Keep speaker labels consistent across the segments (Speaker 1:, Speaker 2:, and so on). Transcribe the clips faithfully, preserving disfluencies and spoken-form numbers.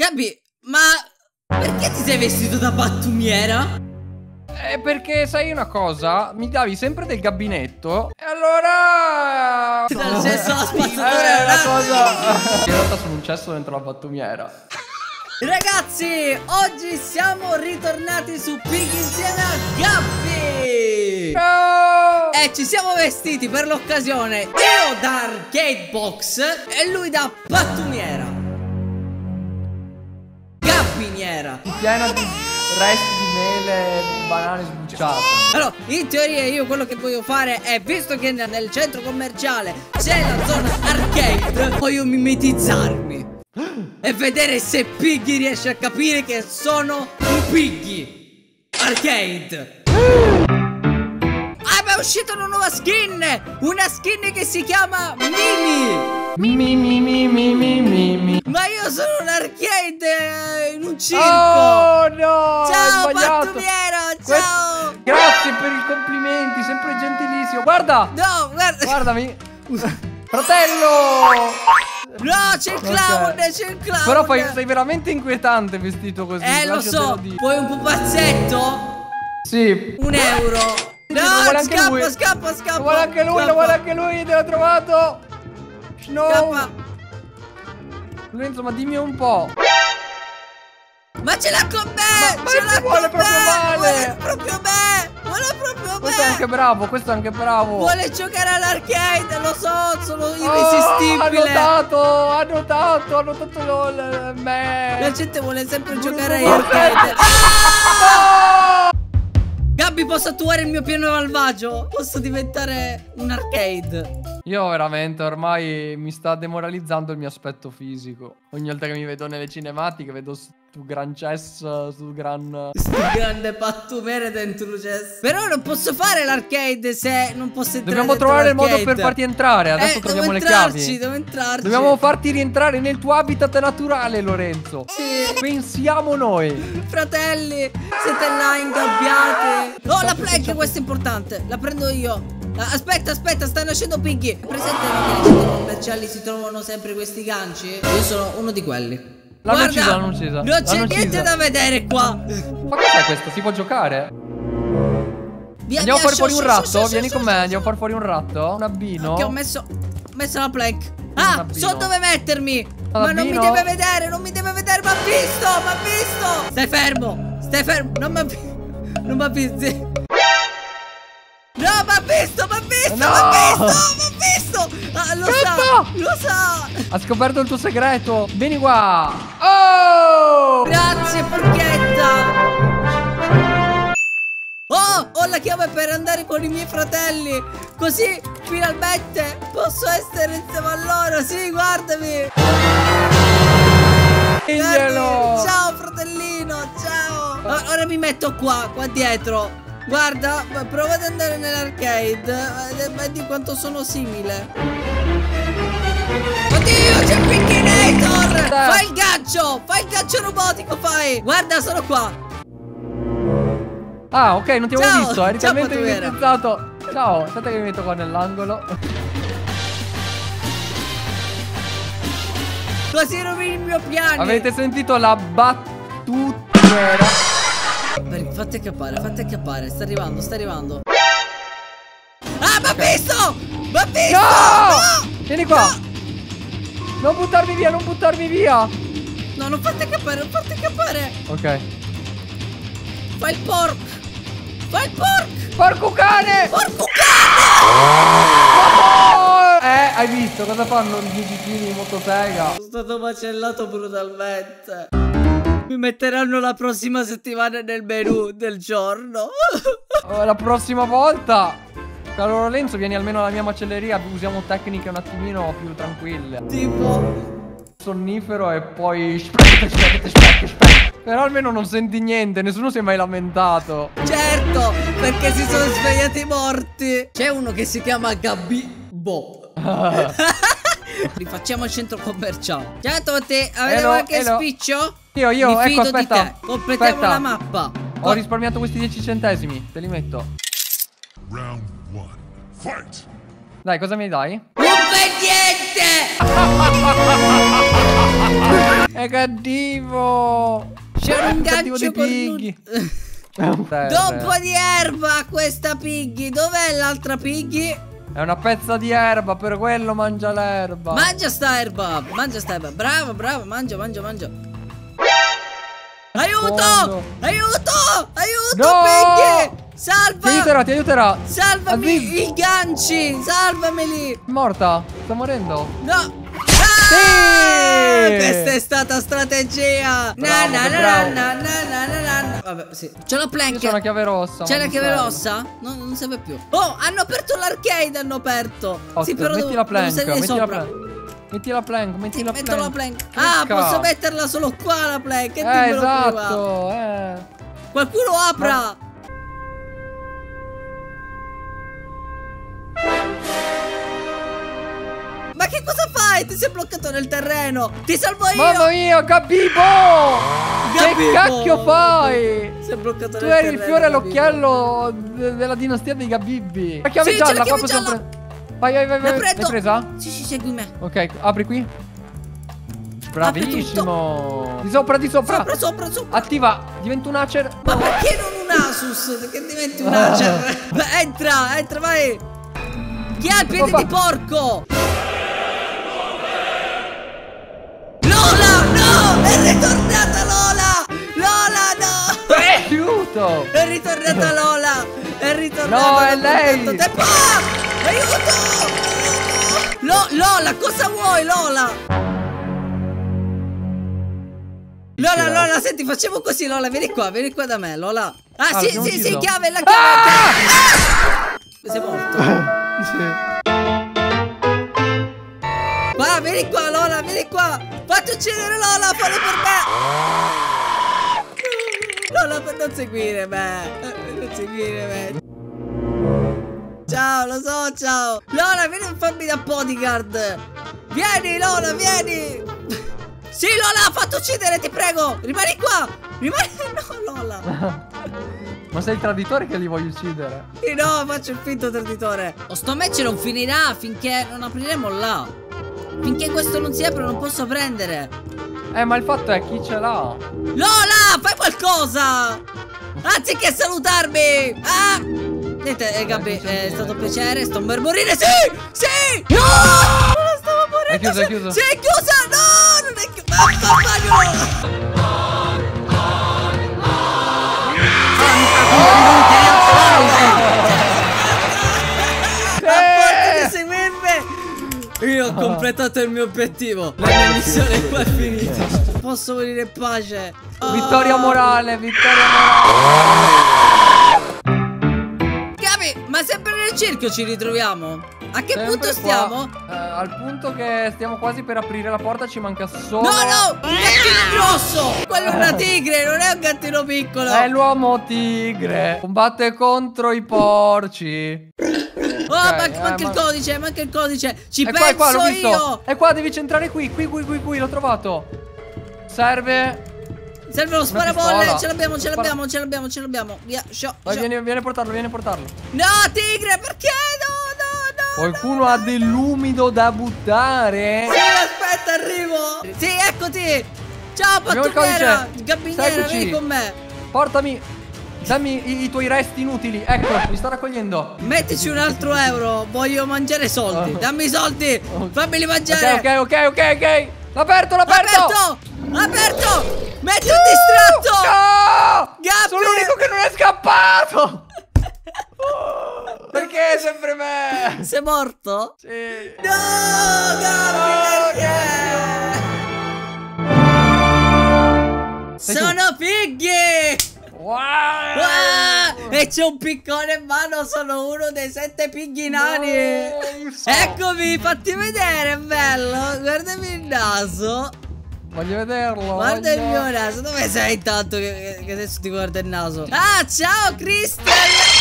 Speaker 1: Gabby, ma perché ti sei vestito da pattumiera?
Speaker 2: Eh, perché sai una cosa? Mi davi sempre del gabinetto e allora...
Speaker 1: Dal cesso alla spazzatura
Speaker 2: Eh, la cosa... In realtà sono un cesso dentro la pattumiera.
Speaker 1: Ragazzi, oggi siamo ritornati su Piggy insieme a Gabby.
Speaker 2: Ciao!
Speaker 1: E ci siamo vestiti per l'occasione, io da arcade box e lui da pattumiera. Gabbiniera.
Speaker 2: Piena di resti di mele e banane sbucciate.
Speaker 1: Allora, in teoria io quello che voglio fare è, visto che nel centro commerciale c'è la zona arcade, voglio mimetizzarmi e vedere se Piggy riesce a capire che sono un Piggy arcade. Ah, ma è uscita una nuova skin! Una skin che si chiama Mimi!
Speaker 2: Mi mi mi mi mi mi mi mi.
Speaker 1: Ma io sono un arcade eh, in un circo!
Speaker 2: Oh no!
Speaker 1: Ciao
Speaker 2: hai sbagliato.
Speaker 1: pattumiera,
Speaker 2: Que-
Speaker 1: ciao!
Speaker 2: Grazie per i complimenti, sempre gentilissimo. Guarda!
Speaker 1: No, guarda!
Speaker 2: Guardami! Fratello!
Speaker 1: No, c'è il clown,
Speaker 2: Ok.
Speaker 1: c'è il clown!
Speaker 2: Però fai, sei veramente inquietante vestito così.
Speaker 1: Eh, lo
Speaker 2: lasciatelo
Speaker 1: so!
Speaker 2: dire.
Speaker 1: Vuoi un pupazzetto?
Speaker 2: Sì.
Speaker 1: Un euro!
Speaker 2: Lo vuole
Speaker 1: No,
Speaker 2: anche
Speaker 1: scappa,
Speaker 2: lui.
Speaker 1: scappa, scappa!
Speaker 2: Lo vuole anche lui,
Speaker 1: scappa.
Speaker 2: lo vuole anche lui, te l'ho trovato. No.
Speaker 1: Scappa.
Speaker 2: Lorenzo, ma dimmi un po'.
Speaker 1: Ma ce l'ha con me!
Speaker 2: Ma- ma
Speaker 1: ce
Speaker 2: ti
Speaker 1: l'ha
Speaker 2: vuole
Speaker 1: con
Speaker 2: proprio
Speaker 1: me!
Speaker 2: male.
Speaker 1: Vuole proprio me! Vuole proprio
Speaker 2: Questo è
Speaker 1: me!
Speaker 2: anche bravo, questo è anche bravo.
Speaker 1: Vuole giocare all'arcade, lo so, sono
Speaker 2: Oh,
Speaker 1: irresistibile!
Speaker 2: ha notato, ha notato, ha notato lo- l- me.
Speaker 1: La gente vuole sempre
Speaker 2: Bruno
Speaker 1: giocare agli
Speaker 2: Mars.
Speaker 1: arcade!
Speaker 2: No!
Speaker 1: Gabby, posso attuare il mio piano malvagio? Posso diventare un arcade?
Speaker 2: Io veramente ormai mi sta demoralizzando il mio aspetto fisico. Ogni volta che mi vedo nelle cinematiche vedo stu gran cesso, stu gran...
Speaker 1: Sto grande pattumere dentro il cesso. Però non posso fare l'arcade se non posso entrare.
Speaker 2: Dobbiamo
Speaker 1: dentro
Speaker 2: trovare il modo
Speaker 1: l'arcade.
Speaker 2: per farti entrare. Adesso
Speaker 1: eh,
Speaker 2: troviamo
Speaker 1: devo
Speaker 2: le
Speaker 1: entrarci,
Speaker 2: chiavi.
Speaker 1: Devo entrarci.
Speaker 2: Dobbiamo farti rientrare nel tuo habitat naturale, Lorenzo.
Speaker 1: Sì.
Speaker 2: Pensiamo noi.
Speaker 1: Fratelli, siete là ingabbiati. Oh, la plank, questa è importante. La prendo io. Ah, aspetta, aspetta, sta nascendo Piggy. Presente che nei centri commerciali si trovano sempre questi ganci? Io sono uno di quelli.
Speaker 2: L'hanno
Speaker 1: Guarda,
Speaker 2: uccisa, l'hanno uccisa.
Speaker 1: non c'è
Speaker 2: L'hanno
Speaker 1: niente
Speaker 2: uccisa.
Speaker 1: da vedere qua.
Speaker 2: Ma cos'è questo? Si può giocare?
Speaker 1: Via,
Speaker 2: Andiamo a
Speaker 1: via,
Speaker 2: far fuori
Speaker 1: sciò,
Speaker 2: un
Speaker 1: sciò,
Speaker 2: ratto?
Speaker 1: sciò,
Speaker 2: Vieni
Speaker 1: sciò,
Speaker 2: con
Speaker 1: sciò,
Speaker 2: me,
Speaker 1: sciò.
Speaker 2: andiamo a far fuori un ratto? Un abbino?
Speaker 1: Che ho messo, ho messo la plank. Ah,
Speaker 2: abbino.
Speaker 1: so dove mettermi. Ma non mi
Speaker 2: L'abbino?
Speaker 1: deve vedere, non mi deve vedere. Ma visto, ma visto. Stai fermo, stai fermo. Non mi ha visto. Non mi ha visto. No, ma ha visto, ma ha visto,
Speaker 2: No!
Speaker 1: ma ha visto, ma ha visto. Ah, lo sa,
Speaker 2: Scappa!
Speaker 1: lo sa.
Speaker 2: Ha scoperto il tuo segreto. Vieni qua. Oh!
Speaker 1: Grazie, porchetta. Oh, ho la chiave per andare con i miei fratelli. Così finalmente posso essere insieme a loro. Sì, guardami.
Speaker 2: Diglielo.
Speaker 1: Ciao fratellino, ciao. O- Ora mi metto qua, qua dietro. Guarda, prova ad andare nell'arcade. Vedi quanto sono simile. Oddio, c'è Pinkinator. Fai il gancio, fai il gancio robotico, fai. Guarda, sono qua.
Speaker 2: Ah, ok, non ti avevo
Speaker 1: Ciao,
Speaker 2: visto. Eri
Speaker 1: ciao,
Speaker 2: talmente
Speaker 1: pattumiera.
Speaker 2: mimetizzato. Ciao, aspetta che mi metto qua nell'angolo.
Speaker 1: Così rovini il mio piano.
Speaker 2: Avete sentito la battutiera?
Speaker 1: Fatti accappare, fatti accappare. Sta arrivando, sta arrivando. Ah, m'ha visto! M'ha visto!
Speaker 2: No!
Speaker 1: No!
Speaker 2: Vieni qua.
Speaker 1: No!
Speaker 2: Non buttarmi via, non buttarmi via.
Speaker 1: No, non fatti accappare, non fatti accappare.
Speaker 2: Ok.
Speaker 1: Fai il pork. Fai il pork.
Speaker 2: Porco cane!
Speaker 1: Porco cane!
Speaker 2: Oh! Eh, hai visto cosa fanno i musicini in motosega?
Speaker 1: Sono stato macellato brutalmente. Mi metteranno la prossima settimana nel menù del giorno.
Speaker 2: Oh, la prossima volta, caro Lorenzo, vieni almeno alla mia macelleria. Usiamo tecniche un attimino più tranquille.
Speaker 1: Tipo
Speaker 2: Sonnifero e poi specchete, specchete, specchete, specchete. Però almeno non senti niente, nessuno si è mai lamentato.
Speaker 1: certo, perché si sono svegliati morti. C'è uno che si chiama Gabby Bob. Rifacciamo il centro commerciale. Ciao a tutti, avete
Speaker 2: Hello,
Speaker 1: qualche
Speaker 2: hello.
Speaker 1: spiccio?
Speaker 2: Io, io,
Speaker 1: Mi
Speaker 2: ecco,
Speaker 1: fido
Speaker 2: aspetta.
Speaker 1: di te. Completiamo
Speaker 2: Aspetta.
Speaker 1: la mappa.
Speaker 2: Ho risparmiato questi dieci centesimi, te li metto.
Speaker 3: Round one. Fight!
Speaker 2: Dai, cosa mi dai?
Speaker 1: Non fai niente!
Speaker 2: È cattivo!
Speaker 1: C'era un
Speaker 2: È cattivo
Speaker 1: gancio
Speaker 2: dei
Speaker 1: con
Speaker 2: piggy.
Speaker 1: Dopo di erba questa Piggy. Dov'è l'altra Piggy?
Speaker 2: È una pezza di erba, per quello mangia l'erba.
Speaker 1: Mangia sta erba. Mangia sta erba. Bravo, bravo. Mangia, mangia, mangia. Aiuto!
Speaker 2: Fondo.
Speaker 1: Aiuto! Aiuto,
Speaker 2: No!
Speaker 1: Piggy! Salva!
Speaker 2: Ti aiuterà, ti aiuterà.
Speaker 1: Salvami
Speaker 2: Aziz.
Speaker 1: i ganci! Salvameli!
Speaker 2: È morta? Sta morendo?
Speaker 1: No!
Speaker 2: Sì!
Speaker 1: Ah, questa è stata strategia! Na,
Speaker 2: Bravo,
Speaker 1: na,
Speaker 2: che
Speaker 1: na,
Speaker 2: bravo.
Speaker 1: na, na, na, na, na, na. Vabbè, sì. C'è la plank.
Speaker 2: Io sono una chiave rossa.
Speaker 1: C'è
Speaker 2: ma
Speaker 1: la
Speaker 2: non
Speaker 1: chiave
Speaker 2: serve.
Speaker 1: rossa? No, non serve più. Oh, hanno aperto l'arcade, hanno aperto.
Speaker 2: Otto,
Speaker 1: Sì, però
Speaker 2: metti
Speaker 1: devo,
Speaker 2: la
Speaker 1: devo
Speaker 2: plank,
Speaker 1: salire
Speaker 2: metti la
Speaker 1: sopra.
Speaker 2: plank. Metti la plank, metti
Speaker 1: Sì,
Speaker 2: la
Speaker 1: metto
Speaker 2: plank.
Speaker 1: la plank. Ah,
Speaker 2: Clicca.
Speaker 1: posso metterla solo qua la plank. Che
Speaker 2: Eh,
Speaker 1: dimmelo prima.
Speaker 2: esatto, eh.
Speaker 1: Qualcuno apra. Ma che cosa fai? Ti sei bloccato nel terreno. Ti salvo io.
Speaker 2: Mamma mia, Gabibbo! Che
Speaker 1: Gabibbo!
Speaker 2: cacchio fai?
Speaker 1: Si è bloccato
Speaker 2: Tu
Speaker 1: nel
Speaker 2: eri il
Speaker 1: terreno,
Speaker 2: fiore
Speaker 1: Gabibbo.
Speaker 2: all'occhiello de- della dinastia dei Gabibbi. La chiave
Speaker 1: Sì, c'è
Speaker 2: gialla,
Speaker 1: la
Speaker 2: qua
Speaker 1: chiave
Speaker 2: possiamo
Speaker 1: gialla.
Speaker 2: pre- Vai, vai, vai,
Speaker 1: La
Speaker 2: vai.
Speaker 1: prendo.
Speaker 2: L'hai presa?
Speaker 1: Sì, sì, segui me.
Speaker 2: Ok, apri qui. Bravissimo. Di sopra, di sopra.
Speaker 1: Sopra, sopra, sopra.
Speaker 2: Attiva, diventa un Acer.
Speaker 1: Ma perché non un Asus? Perché diventi un Acer? Ma entra, entra, vai. Chi ha il piede
Speaker 2: Papà.
Speaker 1: di porco? Lola, no! È ritornata Lola! Lola, no!
Speaker 2: Eh, aiuto!
Speaker 1: È ritornata Lola! È ritornata
Speaker 2: No, è
Speaker 1: dopo
Speaker 2: lei.
Speaker 1: tanto tempo. Ah! Aiuto! Lo- Lola, cosa vuoi, Lola? Lola, Lola, senti, facciamo così, Lola, vieni qua, vieni qua da me, Lola. Ah,
Speaker 2: Ah,
Speaker 1: sì,
Speaker 2: l'abbiamo
Speaker 1: sì, sì,
Speaker 2: ucciso?
Speaker 1: chiave, la chiave.
Speaker 2: Ah!
Speaker 1: Ah! Sei morto.
Speaker 2: Sì.
Speaker 1: Qua, vieni qua, Lola, vieni qua. Fatti uccidere Lola, fallo per me. Lola, per non seguire me. Non seguire me. Ciao, lo so, ciao. Lola, vieni a farmi da bodyguard. Vieni, Lola, vieni. Sì, Lola, ha fatto uccidere, ti prego. Rimani qua. Rimani. No, Lola.
Speaker 2: Ma sei il traditore che li voglio uccidere?
Speaker 1: Sì, no, faccio il finto traditore. Oh, sto match non finirà finché non apriremo là. Finché questo non si apre non posso prendere.
Speaker 2: Eh, ma il fatto è chi ce l'ha.
Speaker 1: Lola, fai qualcosa. Anziché salutarmi. Ah. Niente, eh, Gabby, è stato un piacere. Sto per morire. Sì, sì. No, Lola, stavo morendo.
Speaker 2: È chiusa, è chiusa.
Speaker 1: Sì, è chiusa. No, non è chiusa. A seguirmi. Io ho completato il mio obiettivo. La mia missione è qua finita. Posso morire in pace. Oh.
Speaker 2: Vittoria morale, vittoria morale.
Speaker 1: Gabi, ma sempre nel circo ci ritroviamo? A che
Speaker 2: Sempre
Speaker 1: punto
Speaker 2: qua.
Speaker 1: stiamo?
Speaker 2: Eh, al punto che stiamo quasi per aprire la porta, ci manca solo.
Speaker 1: No, no, un gattino grosso. Quello è una tigre, non è un gattino piccolo.
Speaker 2: È l'uomo tigre. Combatte contro i porci.
Speaker 1: Oh,
Speaker 2: Ok,
Speaker 1: manca,
Speaker 2: eh,
Speaker 1: manca
Speaker 2: ma-
Speaker 1: il codice, manca il codice. Ci
Speaker 2: È qua, è qua,
Speaker 1: penso
Speaker 2: l'ho visto.
Speaker 1: io.
Speaker 2: È qua, devi centrare qui. Qui, qui, qui, qui, l'ho trovato. Serve.
Speaker 1: Serve lo
Speaker 2: pistola.
Speaker 1: sparabolle. Ce l'abbiamo, ce
Speaker 2: Spara-
Speaker 1: l'abbiamo, ce l'abbiamo, ce l'abbiamo. Via, scio,
Speaker 2: Vai,
Speaker 1: scio.
Speaker 2: vieni, vieni a portarlo, vieni a portarlo.
Speaker 1: No, tigre, perché? No, no, no.
Speaker 2: Qualcuno ha dell'umido da buttare?
Speaker 1: Sì, aspetta, arrivo. Sì, eccoti. Ciao,
Speaker 2: Abbiamo il
Speaker 1: pattumiera.
Speaker 2: codice.
Speaker 1: Gabbiniera,
Speaker 2: Seguici.
Speaker 1: vieni con me.
Speaker 2: Portami. Dammi i, i tuoi resti inutili. Ecco, mi sto raccogliendo.
Speaker 1: Mettici un altro euro. Voglio mangiare soldi.
Speaker 2: Oh.
Speaker 1: Dammi i soldi.
Speaker 2: Oh.
Speaker 1: Fammeli
Speaker 2: Ok,
Speaker 1: mangiare.
Speaker 2: ok, ok, ok, ok. L'aperto, l'aperto.
Speaker 1: Aperto. Aperto. Metti un distratto.
Speaker 2: No!
Speaker 1: Gabby!
Speaker 2: Sono l'unico che non è scappato. Oh, perché sempre me?
Speaker 1: Sei morto?
Speaker 2: Sì.
Speaker 1: No, Gabby, perché?
Speaker 2: Sei tu.
Speaker 1: Sono fighi.
Speaker 2: Wow.
Speaker 1: Ah, e c'è un piccone in mano, sono uno dei sette pighi nani.
Speaker 2: No, so.
Speaker 1: Eccomi, fatti vedere, è bello. Guardami il naso.
Speaker 2: Voglio vederlo.
Speaker 1: Guarda
Speaker 2: voglio...
Speaker 1: il mio naso. Dove sei intanto che, che adesso ti guarda il naso? Ah, ciao Christian.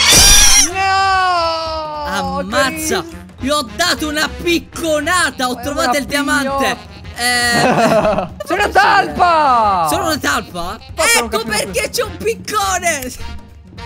Speaker 2: No!
Speaker 1: Ammazza. Gli ho dato una picconata. Ho
Speaker 2: È
Speaker 1: trovato
Speaker 2: una
Speaker 1: il diamante.
Speaker 2: pigno-
Speaker 1: Eh,
Speaker 2: Sono una talpa!
Speaker 1: sono una talpa?
Speaker 2: Posso non
Speaker 1: Ecco
Speaker 2: capire
Speaker 1: perché c'è un piccone.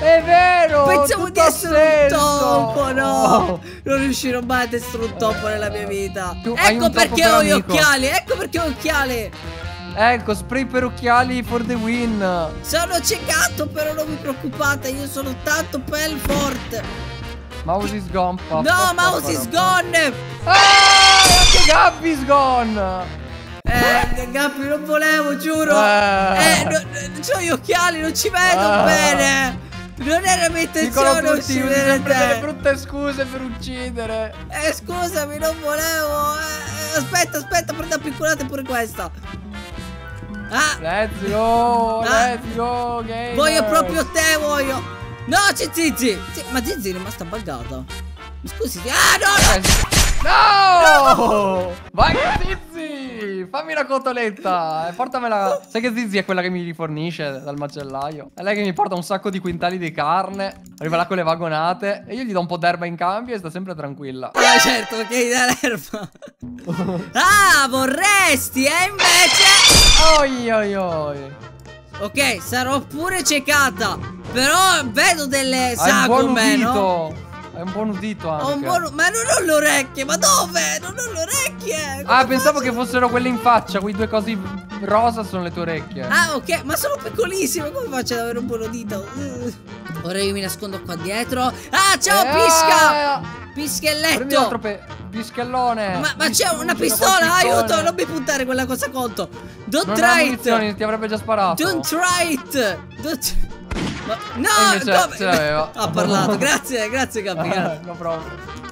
Speaker 2: È vero!
Speaker 1: Pensavo di
Speaker 2: tutto ha
Speaker 1: essere un
Speaker 2: senso.
Speaker 1: topo, no!
Speaker 2: Oh.
Speaker 1: Non riuscirò mai ad essere un topo nella mia vita.
Speaker 2: Tu hai
Speaker 1: Ecco
Speaker 2: un topo
Speaker 1: perché
Speaker 2: per
Speaker 1: ho gli
Speaker 2: amico.
Speaker 1: occhiali, ecco perché ho gli occhiali.
Speaker 2: Ecco, spray per occhiali for the win.
Speaker 1: Sono ciecato, però non vi preoccupate, io sono tanto pel forte.
Speaker 2: Mouse is gone. pa,
Speaker 1: No,
Speaker 2: pa, pa,
Speaker 1: mouse
Speaker 2: pa,
Speaker 1: is
Speaker 2: pa.
Speaker 1: gone.
Speaker 2: Ah, anche Gabby is gone.
Speaker 1: Eh, Gabby, non volevo, giuro.
Speaker 2: Eh.
Speaker 1: Eh, no, no, c'ho gli occhiali, non ci vedo
Speaker 2: Ah.
Speaker 1: bene. Non era mia
Speaker 2: Piccolo
Speaker 1: intenzione
Speaker 2: Plutti, usi
Speaker 1: uccidere
Speaker 2: sempre delle
Speaker 1: te.
Speaker 2: brutte scuse per uccidere.
Speaker 1: Eh, scusami, non volevo. Eh, aspetta, aspetta, prendo a piccolate pure questa. Ah,
Speaker 2: Let's go,
Speaker 1: Ah.
Speaker 2: let's go, gamer.
Speaker 1: voglio proprio te, voglio. No, c'è Zizi. Sì, ma Zizi è rimasta buggata. Mi scusi. Ah, no, no.
Speaker 2: No! Vai Zizi! Fammi una cotoletta e portamela. Sai che Zizi è quella che mi rifornisce dal macellaio? È lei che mi porta un sacco di quintali di carne. Arriva là con le vagonate e io gli do un po' d'erba in cambio e sta sempre tranquilla.
Speaker 1: Ah, certo, perché gli dà l'erba. Ah, vorresti, e invece.
Speaker 2: Oi oi oi.
Speaker 1: Ok, sarò pure ciecata. Però vedo delle
Speaker 2: Hai un buon
Speaker 1: sagome, no?
Speaker 2: udito. Hai un buon udito anche.
Speaker 1: Ho un buon... Ma non ho le orecchie, ma dove? Non ho le orecchie.
Speaker 2: Ah,
Speaker 1: Come
Speaker 2: pensavo
Speaker 1: faccio?
Speaker 2: che fossero quelle in faccia. Quei due cosi rosa sono le tue orecchie.
Speaker 1: Ah, ok, ma sono piccolissime. Come faccio ad avere un buon udito? Uh. Ora io mi nascondo qua dietro. Ah, ciao,
Speaker 2: Eh,
Speaker 1: Pisca!
Speaker 2: Prendi
Speaker 1: Pischelletto.
Speaker 2: l'altro pe- pischellone.
Speaker 1: Ma, ma c'è una
Speaker 2: Giro
Speaker 1: pistola,
Speaker 2: col pistone.
Speaker 1: aiuto, non mi puntare quella cosa conto. Don't
Speaker 2: Non ha
Speaker 1: try
Speaker 2: munizioni,
Speaker 1: it.
Speaker 2: ti avrebbe già sparato.
Speaker 1: Don't try it. Don't... Ma...
Speaker 2: E
Speaker 1: No,
Speaker 2: invece
Speaker 1: dove-
Speaker 2: ce l'aveva.
Speaker 1: Ha parlato, grazie, grazie Gabby. grazie.
Speaker 2: No proprio.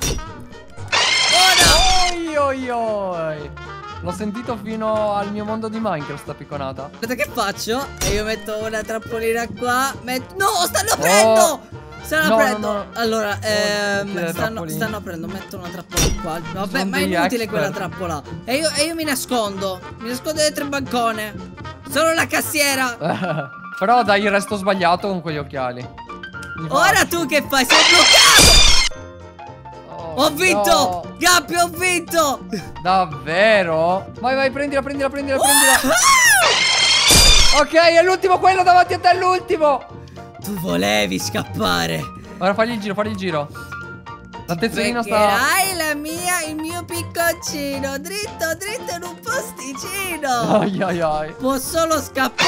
Speaker 1: Oh
Speaker 2: Oi oi oi. L'ho sentito fino al mio mondo di Minecraft sta picconata.
Speaker 1: no. Aspetta, che faccio? E io metto una trappolina qua. Met... No, stanno aprendo. Stanno
Speaker 2: No,
Speaker 1: aprendo.
Speaker 2: no, no.
Speaker 1: Allora, ehm,
Speaker 2: tutte le
Speaker 1: stanno,
Speaker 2: trappoline.
Speaker 1: stanno aprendo. Metto una trappola qua. Vabbè,
Speaker 2: Sono
Speaker 1: ma è
Speaker 2: degli
Speaker 1: inutile
Speaker 2: expert.
Speaker 1: quella trappola. E io, e io mi nascondo. Mi nascondo dietro il bancone. Sono la cassiera.
Speaker 2: Però dai il resto sbagliato con quegli occhiali. Mi fa-
Speaker 1: Ora tu che fai? Sei bloccato.
Speaker 2: Oh,
Speaker 1: Ho vinto!
Speaker 2: no.
Speaker 1: Gabby, ho vinto!
Speaker 2: Davvero? Vai vai prendila prendila prendila prendila.
Speaker 1: Ah!
Speaker 2: Ok è l'ultimo quello davanti a te è l'ultimo.
Speaker 1: Tu volevi scappare.
Speaker 2: Ora fagli il giro fagli il giro. L'attezzolino sta.
Speaker 1: Hai la mia, il mio picconcino. Dritto, dritto in un posticino.
Speaker 2: Ai ai ai.
Speaker 1: Può solo scappare.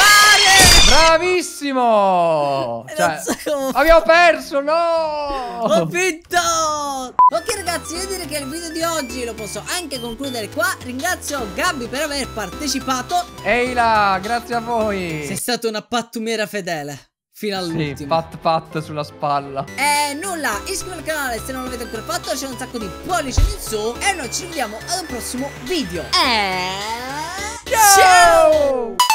Speaker 2: Bravissimo.
Speaker 1: E
Speaker 2: Cioè
Speaker 1: non so come f-
Speaker 2: abbiamo perso no.
Speaker 1: Ho vinto! Ok ragazzi, io direi che il video di oggi lo posso anche concludere qua. Ringrazio Gabby per aver partecipato.
Speaker 2: Ehi là, grazie a voi.
Speaker 1: Sei stata una pattumiera fedele fino
Speaker 2: Sì,
Speaker 1: all'ultimo.
Speaker 2: pat pat sulla spalla.
Speaker 1: E nulla, iscrivetevi al canale se non l'avete ancora fatto, c'è un sacco di pollici in su e noi ci vediamo ad un prossimo video. E...
Speaker 2: Ciao!